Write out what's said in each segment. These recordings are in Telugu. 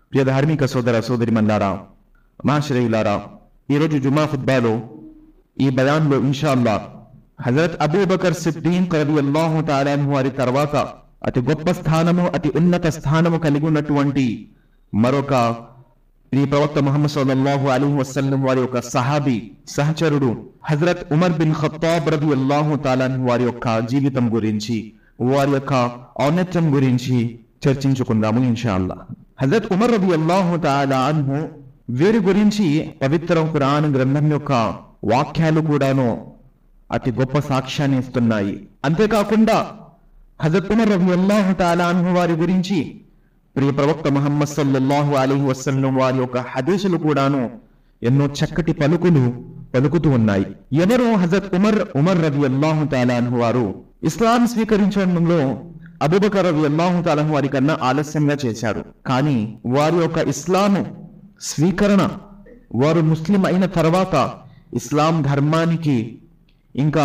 ప్రియ ధార్మిక సోదర సోదరిమల్లారా, మహాశ్రేయులారా, ఈరోజు జుమా ఖుత్బాలో ఈ బయాన్లో ఇన్షాల్లా హజరత్ అబూబకర్ సిద్దీక్ రలియల్లాహు తఆలా అన్హు వారి తర్వాత అతి గొప్ప స్థానము, అతి ఉన్నత స్థానము కలిగి ఉన్నటువంటి మరొక ఈ ప్రవక్త ముహమ్మద్ సల్లల్లాహు అలైహి వసల్లం వారి యొక్క సహాబీ సహచరుడు హజరత్ ఉమర్ బిన్ ఖత్తాబ్ రలియల్లాహు తఆలా అన్హు వారి యొక్క జీవితం గురించి, వారి యొక్క ఔన్నత్యం గురించి చర్చించుకుందాము ఇన్షాల్లా. హజరత్ ఉమర్ రలియల్లాహు తఆలా అన్హు వీరి గురించి పవిత్ర ఖురాన్ గ్రంథం యొక్క వాక్యాలు కూడాను అతి గొప్ప సాక్ష్యాన్ని ఇస్తున్నాయి. అంతేకాకుండా హజరత్ ఉమర్ రలియల్లాహు తఆలా అన్హు వారి గురించి ప్రియ ప్రవక్త ముహమ్మద్ సల్లల్లాహు అలైహి వసల్లం వారి యొక్క హదీసులు కూడాను ఎన్నో చక్కటి పలుకులు పలుకుతూ ఉన్నాయి. ఎవరు హజరత్ ఉమర్ రలియల్లాహు తఆలా అన్హు వారు ఇస్లాం స్వీకరించడంలో అబూబకర్ రలియల్లాహు తఆలా అన్హు వారి కన్నా ఆలస్యంగా చేశారు. కానీ వారి యొక్క ఇస్లాము స్వీకరణ, వారు ముస్లిం అయిన తర్వాత ఇస్లాం ధర్మానికి, ఇంకా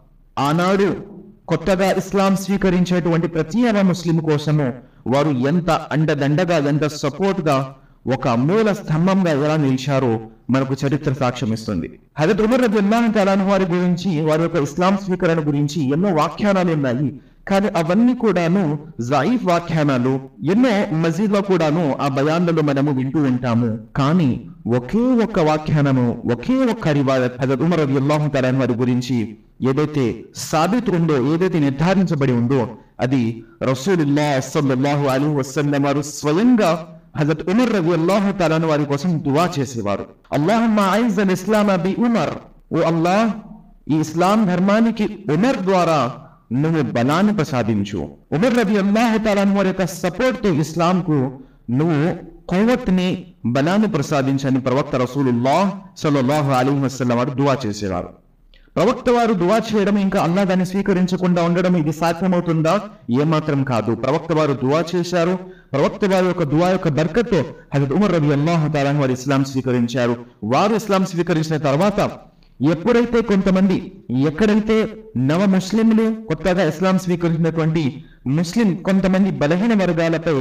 ఆనాడు కొత్తగా ఇస్లాం స్వీకరించేటువంటి ప్రతి ఒక్క ముస్లిం కోసము వారు ఎంత అండదండగా, ఎంత సపోర్ట్ గా, ఒక మూల స్తంభంగా ఎలా నిలిచారో మనకు చరిత్ర సాక్ష్యం ఇస్తుంది. హజరత్ ఉమర్ రలియల్లాహు తఆలా అన్హు వారి గురించి, వారి యొక్క ఇస్లాం స్వీకరణ గురించి ఎన్నో వ్యాఖ్యానాలు ఉన్నాయి. కానీ అవన్నీ కూడాను జయీఫ్ వ్యాఖ్యానాలు. ఎన్నో మజీద్లో కూడాను ఆ బయాన్లలో మనము వింటూ ఉంటాము. కానీ ఒకే ఒక్క వ్యాఖ్యానము, ఒకే ఒక్క రివాయత్ హజరత్ ఉమర్ రలియల్లాహు తఆలా అన్హు వారి గురించి ఏదైతే సాబిత్ ఉందో, ఏదైతే నిర్ధారించబడి ఉందో, అది రసూలుల్లాహ్ సల్లల్లాహు అలైహి వసల్లం వారు స్వయంగా హజరత్ ఉమర్ రలియల్లాహు తఆలా అన్హు వారి కోసం దువా చేసేవారు. అల్లాహుమ్మా అఇజ్జల్ ఇస్లామ బి ఉమర్, ఓ అల్లాహ్, ఈ ఇస్లాం ధర్మానికి ఉమర్ ద్వారా నువ్వు బలాన్ని ప్రసాదించు. ఉమర్ రలియల్లాహు తఆలా అన్హు వారి యొక్క సపోర్ట్ తో ఇస్లాం కు నువ్వు ఖువ్వత్ని, బలాన్ని ప్రసాదించని ప్రవక్త రసూలుల్లాహ్ సల్లల్లాహు అలైహి వసల్లం వారు దువా చేసేవారు. ప్రవక్త వారు దువా చేయడం, ఇంకా అల్లాహ్ దాన్ని స్వీకరించకుండా ఉండడం, ఇది సాధ్యమవుతుందా? ఏమాత్రం కాదు. ప్రవక్త వారు దువా చేశారు. ప్రవక్త వారి యొక్క దువా యొక్క బర్కత్తో హజరత్ ఉమర్ రలియల్లాహు తఆలా అన్హు వారు ఇస్లాం స్వీకరించారు. వారు ఇస్లాం స్వీకరించిన తర్వాత ఎప్పుడైతే కొంతమంది, ఎక్కడైతే నవ ముస్లింలు, కొత్తగా ఇస్లాం స్వీకరించినటువంటి ముస్లిం కొంతమంది బలహీన వర్గాలపై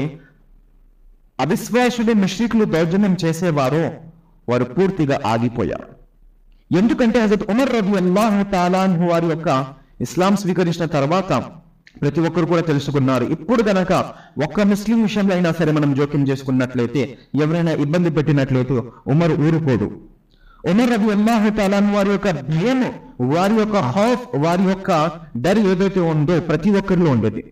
అవిశ్వాసులు, ముష్రికులు దౌర్జన్యం చేసేవారో వారు పూర్తిగా ఆగిపోయారు. ఎందుకంటే హజరత్ ఉమర్ రలియల్లాహు తఆలా అన్హు వారి యొక్క ఇస్లాం స్వీకరించిన తర్వాత ప్రతి ఒక్కరు కూడా తెలుసుకున్నారు, ఇప్పుడు గనక ఒక్క ముస్లిం విషయంలో అయినా సరే మనం జోక్యం చేసుకున్నట్లయితే, ఎవరైనా ఇబ్బంది పెట్టినట్లయితే ఉమర్ ఊరుకోడు. ఉమర్ రలియల్లాహు తఆలా అన్హు వారి యొక్క భయము, వారి యొక్క ఖౌఫ్, వారి యొక్క డర్ ఏదైతే ఉందో ప్రతి ఒక్కరిలో ఉండేది.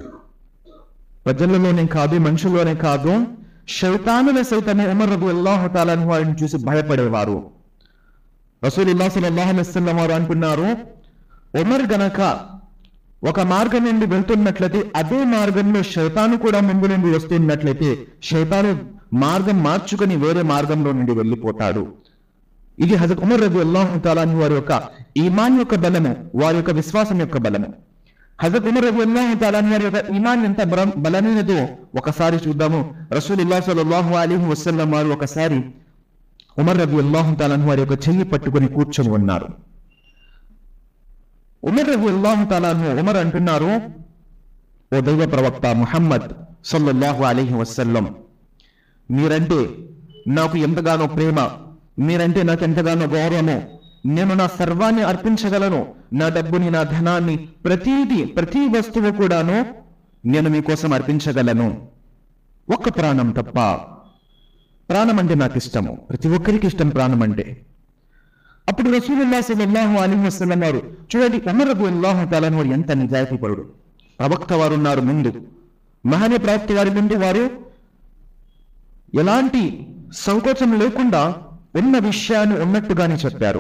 ప్రజలలోనే కాదు, మనుషుల్లోనే కాదు, శైతానుల సైతమే ఉమర్ రలియల్లాహు తఆలా అన్హు వారిని చూసి భయపడేవారు. రసూలుల్లాహ్ సల్లల్లాహు అలైహి వసల్లం వారు అంటున్నారు, ఉమర్ గనక ఒక మార్గం నుండి వెళ్తున్నట్లయితే అదే మార్గంలో శైతాను కూడా ముందు నుండి వస్తున్నట్లయితే శైతాను మార్గం మార్చుకొని వేరే మార్గంలో నుండి వెళ్ళిపోతాడు. ఇది హజరత్ ఉమర్ రలియల్లాహు తఆలా అన్హు వారి యొక్క ఈమాన్ యొక్క బలము, వారి యొక్క విశ్వాసం యొక్క బలము. హజరత్ ఉమర్ రలియల్లాహు తఆలా అన్హు వారి యొక్క ఈమాన్ ఎంత బలమైనదో ఒకసారి చూద్దాము. రసూలుల్లాహ్ సల్లల్లాహు అలైహి వసల్లం వారు ఒకసారి ఉమర్ రలియల్లాహు తఆలా అన్హు వారి యొక్క చెయ్యి పట్టుకొని కూర్చొని ఉన్నారు. ఉమర్ రలియల్లాహు తఆలా అన్హు, ఉమర్ అంటున్నారు, ఓ దైవ ప్రవక్త ముహమ్మద్ సల్లల్లాహు అలైహి వసల్లం, మీరంటే నాకు ఎంతగానో ప్రేమ, మీరంటే నాకు ఎంతగానో గౌరవము, నేను నా సర్వాన్ని అర్పించగలను, నా డబ్బుని, నా ధనాన్ని, ప్రతి వస్తువు కూడాను నేను మీకోసం అర్పించగలను, ఒక్క ప్రాణం తప్ప. ప్రాణం అంటే నాకు ఇష్టము, ప్రతి ఒక్కరికి ఇష్టం ప్రాణం అంటే. అప్పుడు రసూలుల్లాహ్ సల్లల్లాహు అలైహి వసల్లం వారు, చూడండి ఉమర్ రలియల్లాహు తఆలా అన్హు వారు ఎంత నిజాయితీపరుడు. ప్రవక్త వారు ఉన్నారు ముందు, మహనీయ ప్రవక్త వారి ముందు వారు ఎలాంటి సంకోచం లేకుండా ఉన్న విషయాన్ని ఉన్నట్టుగానే చెప్పారు.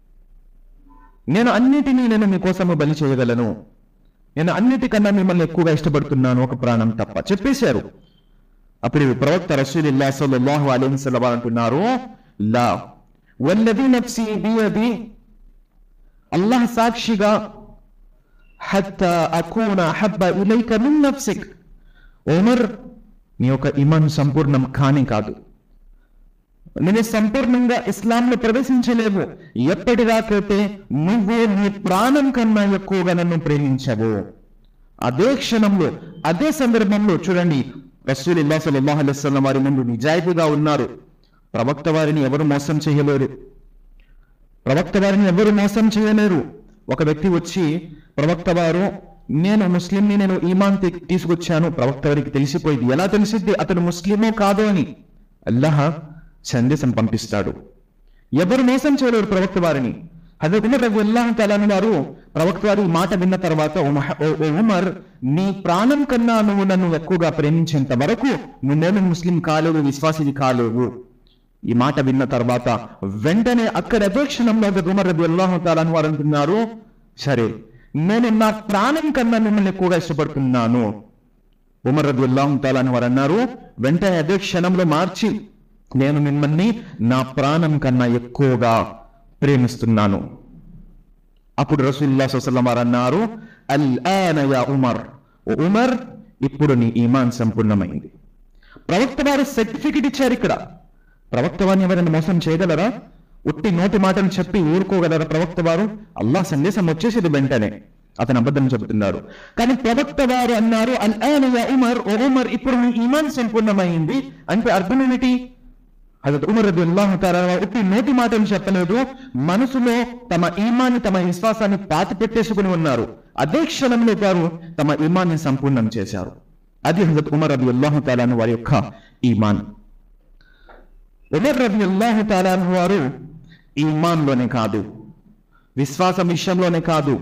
నేను మీకోసము బలి చేయగలను, నేను అన్నిటికన్నా మిమ్మల్ని ఎక్కువగా ఇష్టపడుతున్నాను, ఒక ప్రాణం తప్ప చెప్పేశారు. అప్పుడు ప్రవక్త రసూలుల్లాహ్ సల్లల్లాహు అలైహి వసల్లం అంటున్నారు, లా వల్లదీ నఫ్సీ బియది, అల్లాహ్ సాక్షిగా, హత్తా అకూన అహబ్బ ఇలైక మిన్ నఫ్సిక్, ఉమర్ నీ యొక్క ఈమాన్ సంపూర్ణం కానే కాదు, నేను సంపూర్ణంగా ఇస్లాంలో ప్రవేశించలేవు ఎప్పటిదాకైతే నువ్వు నీ ప్రాణం కన్నా ఎక్కువగా నన్ను ప్రేమించవు. అదే క్షణంలో, అదే సందర్భంలో చూడండి, రసూలుల్లాహి సల్లల్లాహు అలైహి వసల్లం వారి ముందు నిజాయితీగా ఉన్నారు. ప్రవక్త వారిని ఎవరు మోసం చేయలేరు. ప్రవక్త వారిని ఎవరు మోసం చేయలేరు. ఒక వ్యక్తి వచ్చి ప్రవక్త వారు, నేను ముస్లింని, నేను ఈమాన్ తీసుకొచ్చాను. ప్రవక్త వారికి తెలిసిపోయింది. ఎలా తెలిసిద్ది అతను ముస్లిమో కాదో అని? అల్లాహ్ సందేశం పంపిస్తాడు. ఎవరు మోసం చేయలేరు ప్రవక్త వారిని. హజరత్ ఉమర్ రలియల్లాహు తఆలా అన్నారు, ప్రవక్త వారు ఈ మాట విన్న తర్వాత, ఓ ఉమర్, నీ ప్రాణం కన్నా నువ్వు నన్ను ఎక్కువగా ప్రేమించేంత వరకు నువ్వేమీ ముస్లిం కాలేవు, విశ్వాసిని కాలేవు. ఈ మాట విన్న తర్వాత వెంటనే అక్కడ అదే క్షణంలో హజరత్ ఉమర్ రలియల్లాహు తఆలా వారు అంటున్నారు, సరే, నేను నా ప్రాణం కన్నా మిమ్మల్ని ఎక్కువగా ఇష్టపడుతున్నాను. ఉమర్ రలియల్లాహు తఆలా వారు అన్నారు, వెంటనే అదే క్షణంలో మార్చి, నేను మిమ్మల్ని నా ప్రాణం కన్నా ఎక్కువగా ప్రేమిస్తున్నాను. అప్పుడు రసూలుల్లాహి సల్లల్లాహు అలైహి వసల్లం వారు అన్నారు, అల్ఆన యా ఉమర్, ఓ ఉమర్, ఇప్పుడు నీ ఈమాన్ సంపూర్ణమైంది. ప్రవక్త వారు సర్టిఫికెట్ ఇచ్చారు. ఇక్కడ ప్రవక్త వారిని ఎవరైనా మోసం చేయగలరా? ఉట్టి నోటి మాటలు చెప్పి ఊరుకోగలరా ప్రవక్త వారు? అల్లాహ్ సందేశం వచ్చేసేది వెంటనే. అతను అబద్ధం చెబుతున్నారు. కానీ ప్రవక్త వారు అన్నారు, అల్ఆన యా ఉమర్, ఓ ఉమర్, ఇప్పుడు నీ ఈమాన్ సంపూర్ణమైంది. అంటే అర్థం ఏమిటి? హజరత్ ఉమర్ రలియల్లాహు తఆలా ఉట్టి నోటి మాటలు చెప్పలేదు, మనసులో తమ ఈమాన్ని, తమ విశ్వాసాన్ని పాతి పెట్టేసుకుని ఉన్నారు. అదే క్షణంలో వారు తమ ఈమాన్ని సంపూర్ణం చేశారు. అది హజరత్ ఉమర్ రలియల్లాహు తఆలా వారి యొక్క ఈమాన్. ఉమర్ రలియల్లాహు తఆలా వారు ఈమాన్లోనే కాదు, విశ్వాసం విషయంలోనే కాదు,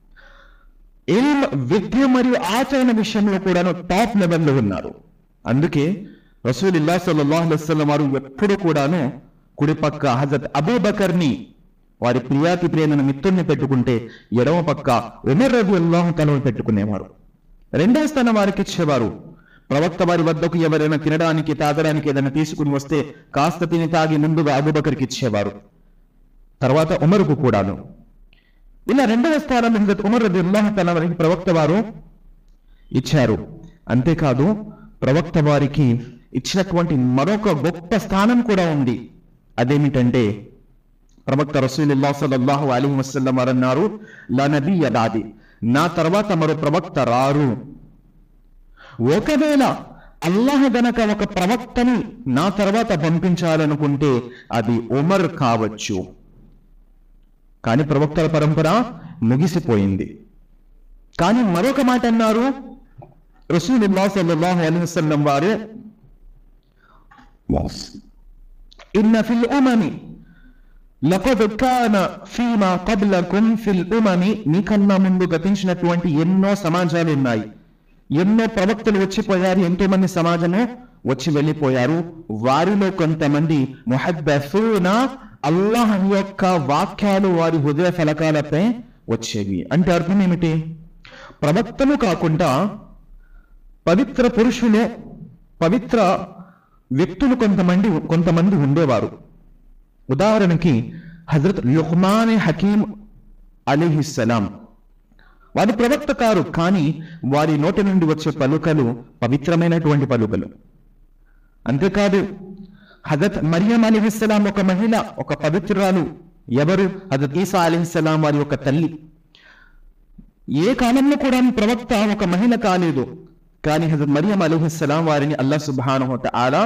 విద్య మరియు ఆచరణ విషయంలో కూడా టాప్ లెవెల్లో ఉన్నారు. అందుకే రసూలుల్లాహి సల్లల్లాహు అలైహి వసల్లం వారు ఎప్పుడు కూడాను కుడిపక్క హజరత్ అబూబకర్ని, వారి ప్రియాతి ప్రియమైన మిత్రుల్ని పెట్టుకుంటే ఎడమ పక్క ఉమర్ రలియల్లాహు తఆలా పెట్టుకునేవారు. రెండవ స్థానం వారికి ఇచ్చేవారు. ప్రవక్త వారి వద్దకు ఎవరైనా తినడానికి, తాగడానికి ఏదైనా తీసుకుని వస్తే కాస్త తిని తాగి ముందుగా అబూబకర్కి ఇచ్చేవారు, తర్వాత ఉమర్కు కూడాను. ఇలా రెండవ స్థానం హజరత్ ఉమర్ రలియల్లాహు తఆలా వారికి ప్రవక్త వారు ఇచ్చారు. అంతేకాదు ప్రవక్త వారికి ఇచ్చినటువంటి మరొక గొప్ప స్థానం కూడా ఉంది. అదేమిటంటే, ప్రవక్త రసూలుల్లాహి సల్లల్లాహు అలైహి వసల్లం వారు అన్నారు, లా నబియ్య బాది, నా తర్వాత మరో ప్రవక్త రారు. ఒకవేళ అల్లాహ్ గనక ఒక ప్రవక్తని నా తర్వాత పంపించాలనుకుంటే అది ఉమర్ కావచ్చు. కానీ ప్రవక్తల పరంపర ముగిసిపోయింది. కానీ మరొక మాట అన్నారు రసూలుల్లాహి సల్లల్లాహు అలైహి వసల్లం వారు, ఇన్న ఫిల్ ఉమమి లఖద్ కాన ఫీమా కబ్లకుం ఫిల్ ఉమమి, మీకన్నా ముందు గతించినటువంటి ఎన్నో సమాజాలు ఉన్నాయి, ఎన్నో ప్రవక్తలు వచ్చిపోయారు, ఎంతో మంది సమాజము వచ్చి వెళ్ళిపోయారు. వారిలో కొంతమంది ముహద్దసూన, అల్లాహ్ యొక్క వాక్యాలు వారి హృదయ ఫలకాలపై వచ్చేవి. అంటే అర్థం ఏమిటి? ప్రవక్తలు కాకుండా పవిత్ర పురుషులు, పవిత్ర వ్యక్తులు కొంతమంది ఉండేవారు. ఉదాహరణకి హజరత్ లుక్మాన్ హకీం అలైహిస్సలాం, వారు ప్రవక్త కారు, కానీ వారి నోటి నుండి వచ్చే పలుకలు పవిత్రమైనటువంటి పలుకలు. అంతేకాదు హజరత్ మరియం అలైహిస్సలాం ఒక మహిళ, ఒక పవిత్రురాలు. ఎవరు? హజరత్ ఈసా అలైహిస్సలాం వారి యొక్క తల్లి. ఏ కాలంలో కూడా ప్రవక్త ఒక మహిళ కాలేదు. కానీ హజరత్ మరియం అలైహిస్సలాం వారిని అల్లాహ్ సుబ్హానహు వ తఆలా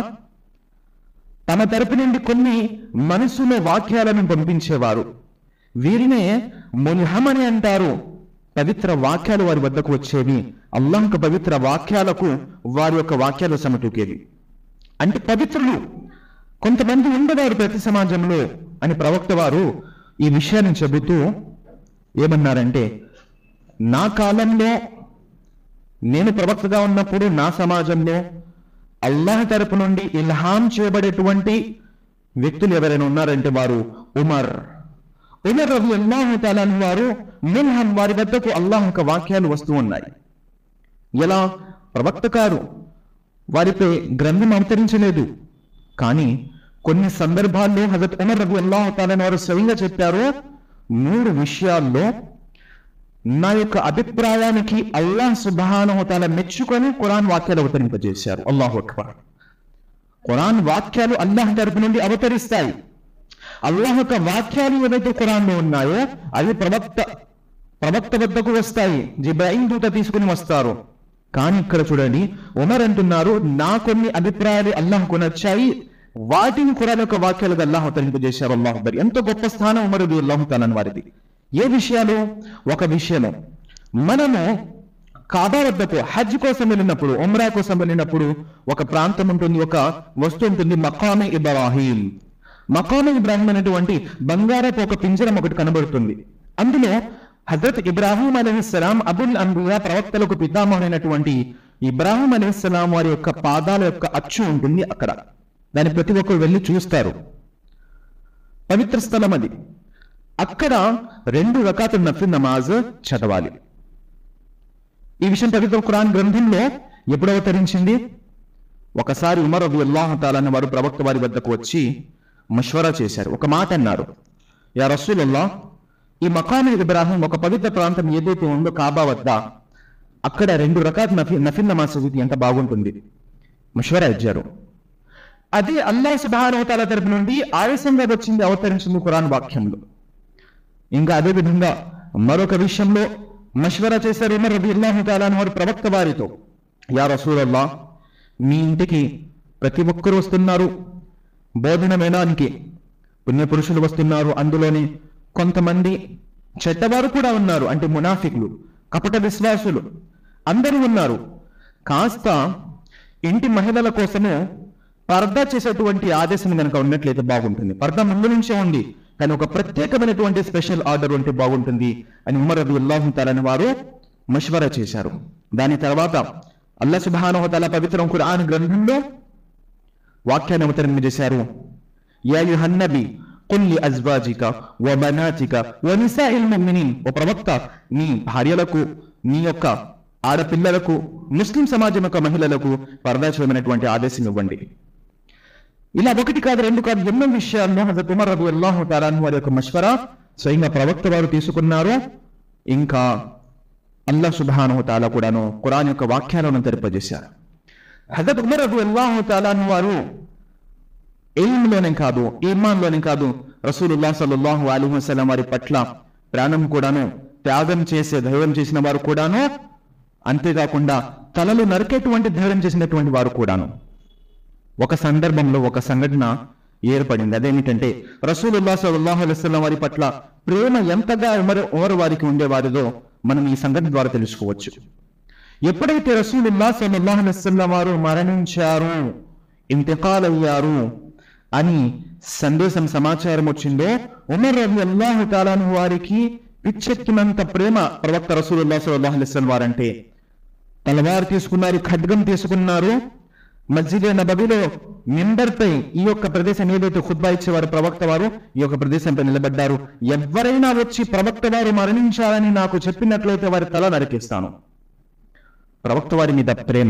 తమ తరపు నుండి కొన్ని మనసులో వాక్యాలను పంపించేవారు. వీరినే ముల్హమ్ అని అంటారు. పవిత్ర వాక్యాలు వారి వద్దకు వచ్చేవి. అల్లాహ్ యొక్క పవిత్ర వాక్యాలకు వారి యొక్క వాక్యాలు సమటూకేవి. అంటే పవిత్రులు కొంతమంది ఉండేవారు ప్రతి సమాజంలో అని ప్రవక్త వారు ఈ విషయాన్ని చెబుతూ ఏమన్నారంటే, నా కాలంలో, నేను ప్రవక్తగా ఉన్నప్పుడు నా సమాజంలో అల్లాహ్ తరపు నుండి ఇల్హాం చేయబడేటువంటి వ్యక్తులు ఎవరైనా ఉన్నారంటే వారు ఉమర్ రలియల్లాహు తఆలా వారు మిన్హం, వారి వద్దకు అల్లాహ్ యొక్క వాక్యాలు వస్తూ ఉన్నాయి. ఎలా? ప్రవక్త కారు, వారిపై గ్రంథం అవతరించలేదు. కానీ కొన్ని సందర్భాల్లో హజరత్ ఉమర్ రలియల్లాహు తఆలా వారు స్వయంగా చెప్పారు, 3 విషయాల్లో నా యొక్క అభిప్రాయానికి అల్లాహ్ సుబ్హానహు వ తఆలా మెచ్చుకొని ఖురాన్ వాక్యాలు అవతరింపజేశారు. అల్లాహు అక్బర్. ఖురాన్ వాక్యాలు అల్లాహ్ తరపు నుండి అవతరిస్తాయి. అల్లాహ్ యొక్క వాక్యాలు ఏవైతే ఖురాన్లో ఉన్నాయో అవి ప్రవక్త వద్దకు వస్తాయి. జిబ్రాయిల్ దూత తీసుకుని వస్తారు. కానీ ఇక్కడ చూడండి, ఉమర్ అంటున్నారు, నా కొన్ని అభిప్రాయాలు అల్లాహ్కు నచ్చాయి, వాటిని ఖురాన్ యొక్క వాక్యాలుగా అల్లాహ్ అవతరింపజేశారు. అల్లాహ్ అక్బర్. ఎంతో గొప్ప స్థానం ఉమర్ రలియల్లాహు తఆలా వారిది. ఏ విషయాలు? ఒక విషయము, మనము కాబా వద్దకు హజ్ కోసం వెళ్ళినప్పుడు, ఉమ్రా కోసం వెళ్ళినప్పుడు ఒక ప్రాంతం ఉంటుంది, ఒక వస్తువు ఉంటుంది, మకామే ఇబ్రాహీం. మకామే ఇబ్రాహీం అనేటువంటి బంగారపు ఒక పింజరం ఒకటి కనబడుతుంది. అందులో హజరత్ ఇబ్రాహీం అలైహిస్సలాం, అబుల్ అంబియా, ప్రవక్తలకు పితామహుడైనటువంటి ఇబ్రాహీం అలైహిస్సలాం వారి యొక్క పాదాల యొక్క అచ్చు ఉంటుంది అక్కడ. దాన్ని ప్రతి ఒక్కరు వెళ్ళి చూస్తారు. పవిత్ర స్థలం అది. అక్కడ 2 రకాతుల నఫిల్ నమాజ్ చదవాలి. ఈ విషయం పవిత్ర ఖురాన్ గ్రంథంలో ఎప్పుడు అవతరించింది? ఒకసారి ఉమర్ రలియల్లాహు తఆలా వారు ప్రవక్త వారి వద్దకు వచ్చి మష్వరా చేశారు. ఒక మాట అన్నారు, యా రసూలల్లాహ్, ఈ మకామే ఇబ్రాహీం ఒక పవిత్ర ప్రాంతం ఏదైతే ఉందో కాబా వద్ద, అక్కడ 2 రకాత్ నఫిల్ నమాజ్ చదివితే ఎంత బాగుంటుంది. మష్వరా ఇచ్చారు. అది అల్లాహ్ సుబ్హానహు వ తఆలా తరపు నుండి ఆవేశంగా వచ్చింది, అవతరించింది ఖురాన్ వాక్యంలో. ఇంకా అదే విధంగా మరొక విషయంలో మష్వరా చేశారు ఉమర్ రలియల్లాహు తఆలా వారు ప్రవక్త వారితో, యా రసూలల్లాహ్, మీ ఇంటికి ప్రతి ఒక్కరు వస్తున్నారు, బోధన వినడానికి పుణ్యపురుషులు వస్తున్నారు, అందులోని కొంతమంది చెడ్డవారు కూడా ఉన్నారు, అంటే మునాఫికులు, కపట విశ్వాసులు అందరూ ఉన్నారు. కాస్త ఇంటి మహిళల కోసము పర్దా చేసేటువంటి ఆదేశం కనుక ఉన్నట్లయితే బాగుంటుంది. పర్దా ముందు నుంచే ఉంది, కానీ ఒక ప్రత్యేకమైనటువంటి స్పెషల్ ఆర్డర్ ఉంటే బాగుంటుంది అని ఉమర్ రలియల్లాహు తఆలా వారు మష్వరా చేశారు. దాని తర్వాత అల్లాహ్ సుబ్హానహు వ తఆలా పవిత్ర ఖురాన్ గ్రంథంలో వాక్యాన్ని అవతరింపజేశారు. యా అయ్యుహన్ నబీ కుల్ లి అజ్వాజిక వ బనాతిక వ నిసాఇల్ ముమినీన్, ఓ ప్రవక్త, నీ భార్యలకు, నీ యొక్క ఆడపిల్లలకు, ముస్లిం సమాజం యొక్క మహిళలకు పర్దా చేయమనేటువంటి ఆదేశం ఇవ్వండి. ఇలా 1 కాదు 2 కాదు ఎన్నో విషయాల్లో హజరత్ ఉమర్ రలియల్లాహు తఆలా వారి యొక్క మష్వరా స్వయంగా ప్రవక్త వారు తీసుకున్నారు. ఇంకా అల్లాహ్ సుబ్హానహు వ తఆలా కూడాను ఖురాన్ యొక్క వాక్యాలను తెలియజేశారు. హజరత్ ఉమర్ రలియల్లాహు తఆలా వారు ఇల్మ్లోనే కాదు, ఈమాన్లోనే కాదు, రసూలుల్లాహ్ సల్లల్లాహు అలైహి వసల్లం వారి పట్ల ప్రాణం కూడాను త్యాగం చేసే ధైర్యం చేసిన వారు కూడాను, అంతేకాకుండా తలలు నరికేటువంటి ధైర్యం చేసినటువంటి వారు కూడాను. ఒక సందర్భంలో ఒక సంఘటన ఏర్పడింది. అదేమిటంటే, రసూలుల్లాహ్ సల్లల్లాహు అలైహి వసల్లం వారి పట్ల ప్రేమ ఎంతగా ఉమర్ వారికి ఉండేవారిదో మనం ఈ సంఘటన ద్వారా తెలుసుకోవచ్చు. ఎప్పుడైతే రసూలుల్లాహ్ సల్లల్లాహు అలైహి వసల్లం వారు మరణించారు, ఇంతికాల్ అయ్యారు అని సందేశం సమాచారం వచ్చిందో, ఉమర్ రలియల్లాహు తఆలా వారికి పిచ్చెక్కినంత ప్రేమ ప్రవక్త రసూలుల్లాహ్ సల్లల్లాహు అలైహి వసల్లం వారంటే. తలవారు తీసుకున్నారు, ఖడ్గం తీసుకున్నారు, మస్జిద్ నబవిలో మింబర్పై ఈ యొక్క ప్రదేశం ఏదైతే ఖుత్బా ఇచ్చేవారు ప్రవక్త వారు, ఈ యొక్క ప్రదేశంపై నిలబడ్డారు. ఎవరైనా వచ్చి ప్రవక్త వారు మరణించాలని నాకు చెప్పినట్లయితే వారి తల నరికేస్తాను. ప్రవక్త వారి మీద ప్రేమ.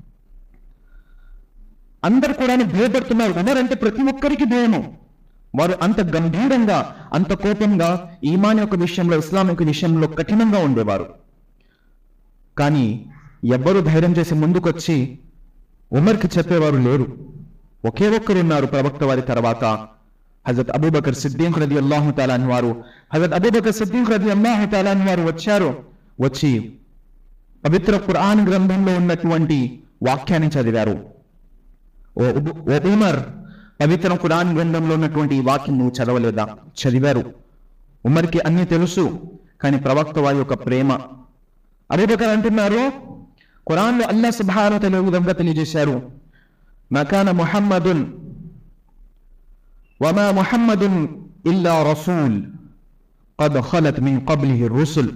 అందరు కూడా భయపడుతున్నారు. ఉమర్ అంటే ప్రతి ఒక్కరికి భయము. వారు అంత గంభీరంగా, అంత కోపంగా ఈమాన్ యొక్క విషయంలో, ఇస్లాం యొక్క విషయంలో కఠినంగా ఉండేవారు. కానీ ఎవ్వరూ ధైర్యం చేసి ముందుకొచ్చి ఉమర్కి చెప్పేవారు లేరు. ఒకే ఒక్కరు ఉన్నారు ప్రవక్త వారి తర్వాత, హజరత్ అబూబకర్ సిద్దీక్ రలియల్లాహు తఆలా వారు. హజరత్ అబూబకర్ సిద్దీక్ రలియల్లాహు తఆలా వారు వచ్చి పవిత్ర ఖురాన్ గ్రంథంలో ఉన్నటువంటి వాక్యాన్ని చదివారు. ఓ ఉమర్, పవిత్ర ఖురాన్ గ్రంథంలో ఉన్నటువంటి ఈ వాక్యం నువ్వు చదవలేదా? చదివారు. ఉమర్కి అన్ని తెలుసు, కానీ ప్రవక్త వారి యొక్క ప్రేమ. అబూబకర్ అంటున్నారు, ఖురాన్లో అల్లాహ్ సుబ్హానహు వ తఆలా ఈ విధంగా తెలియజేశారు, మకాన ముహమ్మదున్ వమా ముహమ్మదున్ ఇల్లా రసూల్ ఖద్ ఖలత్ మిన్ ఖబ్లిహి రుసుల్.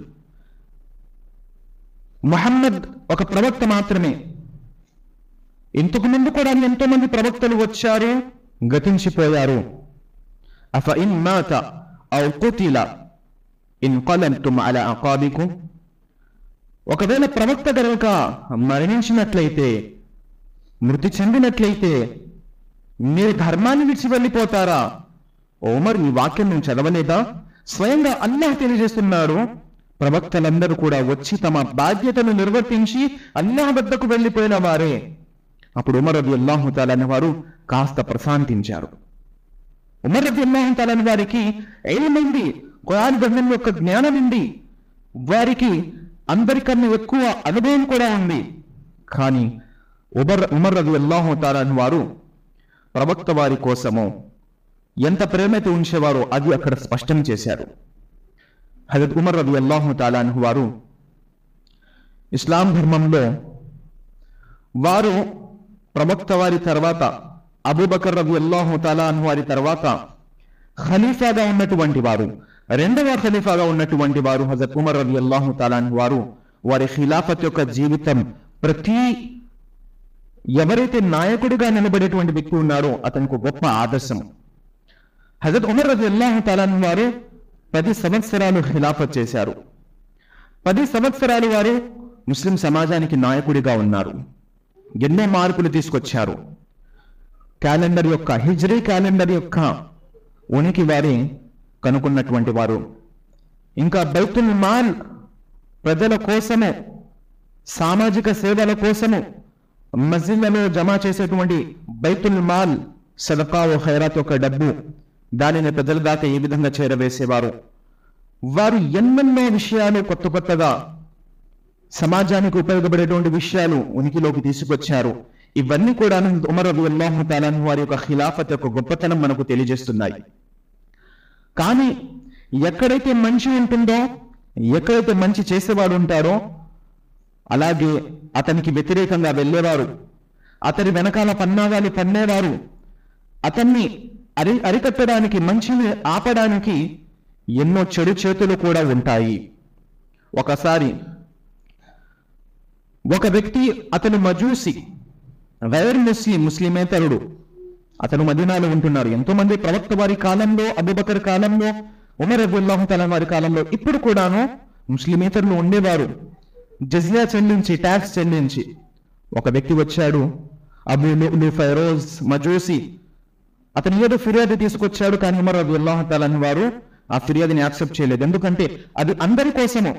ముహమ్మద్ ఒక ప్రవక్త మాత్రమే. ఇంతకు ముందు కూడా ఎంతో మంది ప్రవక్తలు వచ్చారు, గతించిపోయారు. అఫ ఇన్ మాత ఔ కుతిల ఇన్‌కలబ్తుమ్ అలా అకాబికుమ్. ఒకవేళ ప్రవక్త కనుక మరణించినట్లయితే, మృతి చెందినట్లయితే మీరు ధర్మాన్ని విడిచి వెళ్ళిపోతారా? ఉమర్, ఈ వాక్యం నువ్వు చదవలేదా? స్వయంగా అల్లాహ్ తెలియజేస్తున్నాడు, ప్రవక్తలందరూ కూడా వచ్చి తమ బాధ్యతను నిర్వర్తించి అల్లాహ్ వద్దకు వెళ్ళిపోయిన వారే. అప్పుడు ఉమర్ రలియల్లాహు తఆలా వారు కాస్త ప్రశాంతించారు. ఉమర్ రలియల్లాహు తఆలా వారికి ఇల్ముంది, ఖురాన్ గ్రంథం యొక్క జ్ఞానం ఉంది, వారికి అందరికన్నా ఎక్కువ అనుభవం కూడా ఉంది. కానీ ఉమర్ రలియల్లాహు తఆలా అన్హు వారు ప్రవక్త వారి కోసము ఎంత ప్రేమతో ఉంచేవారో అది అక్కడ స్పష్టం చేశారు. హజరత్ ఉమర్ రలియల్లాహు తఆలా అన్హు వారు ఇస్లాం ధర్మంలో వారు ప్రవక్త వారి తర్వాత అబూబకర్ రలియల్లాహు తఆలా అన్హు వారి తర్వాత ఖలీఫాగా ఉన్నటువంటి వారు, రెండవ ఖలీఫాగా ఉన్నటువంటి వారు హజరత్ ఉమర్ రలియల్లాహు తఆలా అన్హు వారు. వారి ఖిలాఫత్ యొక్క జీవితం ఎవరైతే నాయకుడిగా నిలబడేటువంటి వ్యక్తి ఉన్నాడో అతనికి గొప్ప ఆదర్శం. హజరత్ ఉమర్ రలియల్లాహు తఆలా అన్హు వారు 10 సంవత్సరాలు ఖిలాఫత్ చేశారు. 10 సంవత్సరాలు వారు ముస్లిం సమాజానికి నాయకుడిగా ఉన్నారు. ఎన్నో మార్పులు తీసుకొచ్చారు. క్యాలెండర్ యొక్క హిజ్రీ క్యాలెండర్ యొక్క ఉనికి వారి కనుక్కున్నటువంటి వారు. ఇంకా బైతుల్ మాల్ ప్రజల కోసము, సామాజిక సేవల కోసము మస్జిద్లలో జమా చేసేటువంటి బైతుల్ మాల్ సదకా ఓ ఖైరాత్ యొక్క డబ్బు, దానిని ప్రజల దాకా ఏ విధంగా చేరవేసేవారు. వారు ఎన్నెన్నో విషయాలు కొత్తగా సమాజానికి ఉపయోగపడేటువంటి విషయాలు ఉనికిలోకి తీసుకొచ్చారు. ఇవన్నీ కూడా ఉమర్ రలియల్లాహు తఆలా అన్హు వారి యొక్క ఖిలాఫత్ యొక్క గొప్పతనం మనకు తెలియజేస్తున్నాయి. కానీ ఎక్కడైతే మంచి ఉంటుందో, ఎక్కడైతే మంచి చేసేవాడు ఉంటాడో అలాగే అతనికి వ్యతిరేకంగా వెళ్ళేవారు, అతని వెనకాల పన్నాగాలు పన్నేవారు, అతన్ని అరికట్టడానికి, మంచిని ఆపడానికి ఎన్నో చెడు చేతులు కూడా ఉంటాయి. ఒకసారి ఒక వ్యక్తి, అతను మజూసి, గైర్ ముస్లిమేతరుడు, అతను మదీనాలో ఉంటున్నారు. ఎంతో మంది ప్రవక్త వారి కాలంలో, అబూబకర్ కాలంలో, ఉమర్ రలియల్లాహు తఆలా వారి కాలంలో ఇప్పుడు కూడాను ముస్లిమేతరులు ఉండేవారు. జజియా చెల్లించి, ట్యాక్స్ చెల్లించి. ఒక వ్యక్తి వచ్చాడు, అబూ లు'లు ఫైరోజ్ మజూసి. అతను ఏదో ఫిర్యాదు తీసుకొచ్చాడు, కానీ ఉమర్ రలియల్లాహు తఆలా అన్హు వారు ఆ ఫిర్యాదుని యాక్సెప్ట్ చేయలేదు. ఎందుకంటే అది అందరి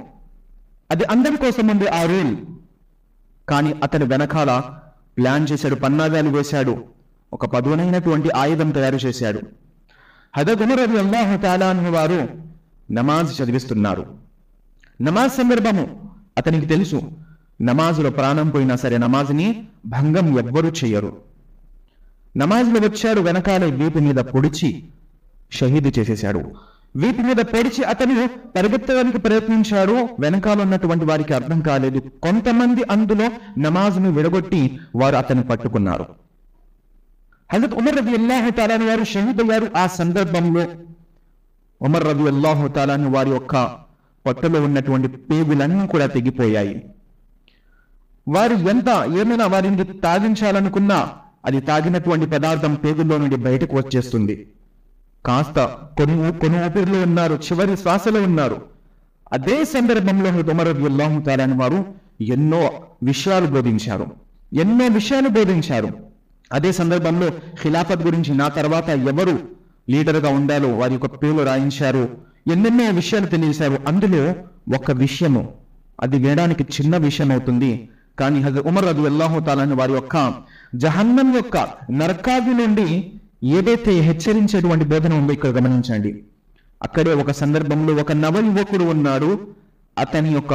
కోసం ఉంది ఆ రూల్. కానీ అతను వెనకాల ప్లాన్ చేశాడు, పన్నాగాలు వేశాడు, ఒక పదునైనటువంటి ఆయుధం తయారు చేశాడు. హజరత్ ఉమర్ రలియల్లాహు తఆలా అన్హు వారు నమాజ్ చదివిస్తున్నారు. నమాజ్ సందర్భము అతనికి తెలుసు, నమాజులో ప్రాణం పోయినా సరే నమాజ్ని భంగం ఎవ్వరూ చెయ్యరు. నమాజ్లో వచ్చాడు, వెనకాల వీపు మీద పొడిచి షహీదు చేసేశాడు. వీపు మీద పొడిచి అతను పరిగెత్తడానికి ప్రయత్నించాడు. వెనకాల ఉన్నటువంటి వారికి అర్థం కాలేదు. కొంతమంది అందులో నమాజ్ను విడగొట్టి వారు అతన్ని పట్టుకున్నారు. హజరత్ ఉమర్ రలియల్లాహు తఆలా అన్హు వారు షహీద్ అయ్యారు. ఆ సందర్భంలో ఉమర్ రలియల్లాహు తఆలా అన్హు వారి యొక్క పొట్టలో ఉన్నటువంటి పేగులన్నీ కూడా తెగిపోయాయి. వారు ఏమైనా వారిని తాగించాలనుకున్నా అది తాగినటువంటి పదార్థం పేగుల్లో నుండి బయటకు వచ్చేస్తుంది. కాస్త కొన్ని ఊపిరిలో ఉన్నారు, చివరి శ్వాసలో ఉన్నారు. అదే సందర్భంలో ఉమర్ రలియల్లాహు తఆలా అన్హు వారు ఎన్నో విషయాలు బోధించారు. అదే సందర్భంలో ఖిలాఫత్ గురించి, నా తర్వాత ఎవరు లీడర్గా ఉండాలో వారి యొక్క పేర్లు రాయించారు. ఎన్నెన్నో విషయాలు తెలియజేశారు. అందులో ఒక విషయము, అది వినడానికి చిన్న విషయం అవుతుంది, కానీ హజరత్ ఉమర్ రలియల్లాహు తఆలా అన్హు వారి యొక్క జహన్నం యొక్క నరకాగ్ని నుండి ఏదైతే హెచ్చరించేటువంటి బోధన ఉందో ఇక్కడ గమనించండి. అక్కడే ఒక సందర్భంలో ఒక నవ యువకుడు ఉన్నాడు. అతని యొక్క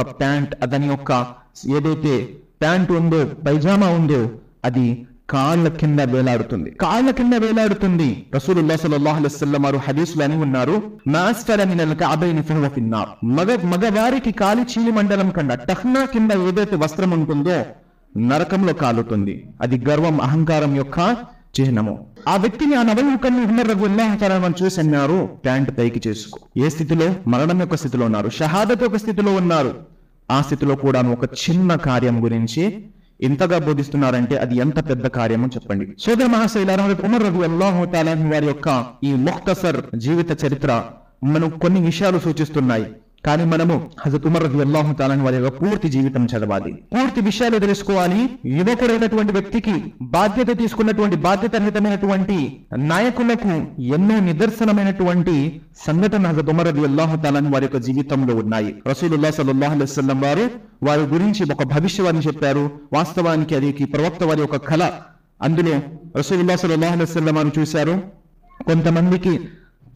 ఏదైతే ప్యాంట్ ఉందో, పైజామా ఉందో, అది కాళ్ళ కింద వేలాడుతుంది. రసూలుల్లాహ్ సల్లల్లాహు అలైహి వసల్లం వారు హదీసులో అని ఉన్నారు, మాస్ఫల మినల్ కఅబైని ఫహువ ఫిన్నార్. మగవారికి కాలి చీలి మండలం కండ టహ్నా కింద ఏదైతే వస్త్రం ఉంటుందో నరకంలో కాలుతుంది. అది గర్వం, అహంకారం యొక్క చిహ్నము. ఆ వ్యక్తిని, ఆ నవయువకుని ఉమర్ రలియల్లాహు తఆలా అన్హు చూసి అన్నారు, ప్యాంట్ పైకి చేసుకో. ఏ స్థితిలో? మరణం యొక్క స్థితిలో ఉన్నారు, షహాదత్ యొక్క స్థితిలో ఉన్నారు. ఆ స్థితిలో కూడా ఒక చిన్న కార్యం గురించి ఇంతగా బోధిస్తున్నారంటే అది ఎంత పెద్ద కార్యమో చెప్పండి. సోదర మహాశైలారా, ఉమర్ రలియల్లాహు తఆలా అన్హు వారి యొక్క ఈ ముఖ్తసర్ జీవిత చరిత్ర మనం కొన్ని విషయాలు సూచిస్తున్నాయి. కానీ మనము హజరత్ ఉమర్ రలియల్లాహు తఆలా అన్హు వారి యొక్క పూర్తి జీవితం చదవాలి, పూర్తి విషయాలు తెలుసుకోవాలి. యువకుడైనటువంటి వ్యక్తికి, బాధ్యత తీసుకున్నటువంటి బాధ్యతారహితమైనటువంటి నాయకులకు ఎన్నో నిదర్శనమైనటువంటి సంఘటన హజరత్ ఉమర్ రలియల్లాహు తఆలా అన్హు వారి యొక్క జీవితంలో ఉన్నాయి. రసూలుల్లాహ్ సల్లల్లాహు అలైహి వసల్లం వారి గురించి ఒక భవిష్యవాణి చెప్పారు. వాస్తవానికి అది ప్రవక్త వారి యొక్క కళ. అందులో రసూలుల్లాహ్ సల్లల్లాహు అలైహి వసల్లం వారు చూశారు, కొంతమందికి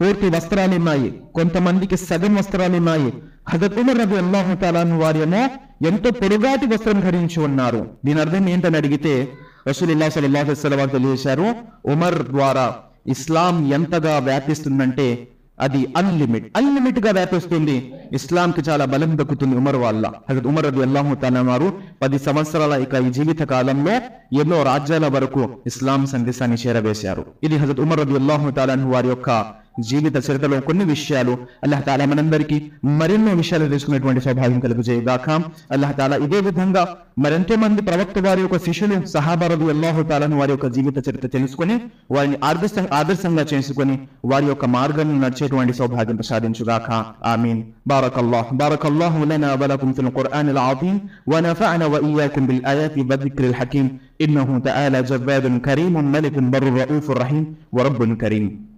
పూర్తి వస్త్రాలు ఉన్నాయి, కొంతమందికి సగం వస్త్రాలు ఉన్నాయి. హజరత్ ఉమర్ రలియల్లాహు తఆలా అన్హు వారేమో ఎంతో పొడుగాటి వస్త్రం ధరించి ఉన్నారు. దీని అర్థం ఏంటని అడిగితే రసూలుల్లాహి సల్లల్లాహు అలైహి వసల్లం వారు తెలియజేశారు, ఉమర్ ద్వారా ఇస్లాం ఎంతగా వ్యాపిస్తుందంటే అది అన్లిమిట్ గా వ్యాపిస్తుంది. ఇస్లాంకి చాలా బలం దక్కుతుంది ఉమర్ వల్ల. హజరత్ ఉమర్ రలియల్లాహు తఆలా వారు 10 సంవత్సరాల ఈ జీవిత కాలంలో ఎన్నో రాజ్యాల వరకు ఇస్లాం సందేశాన్ని చేరవేశారు. ఇది హజరత్ ఉమర్ రలియల్లాహు తఆలా వారి యొక్క జీవిత చరిత్రలో కొన్ని విషయాలు. అల్లాహ్ తాలా మనందరికీ మరెన్నో విషయాలు తెలుసుకునేటువంటి సౌభాగ్యం కలుగజేయగాక. అల్లాహ్ తాలా ఇదే విధంగా మరెంతో మంది ప్రవక్త వారి యొక్క శిష్యులు సహాబా రలియల్లాహు తఆలా వారి యొక్క జీవిత చరిత్ర తెలుసుకుని వారిని ఆదర్శంగా చేసుకుని వారి యొక్క మార్గాన్ని నడిచేటువంటి సౌభాగ్యం ప్రసాదించుగాక. ఆమీన్. బారకల్లాహు లనా వ లకుం ఫిల్ ఖుర్ఆనిల్ అజీమ్ వ నఫఅనా వ ఇయ్యాకుం బిల్ ఆయాతి వ జిక్రిల్ హకీమ్. ఇన్నహు తఆలా జవ్వాదున్ కరీమున్ మలికున్ బర్రుర్ రఊఫుర్ రహీం వ రబ్బున్ కరీం.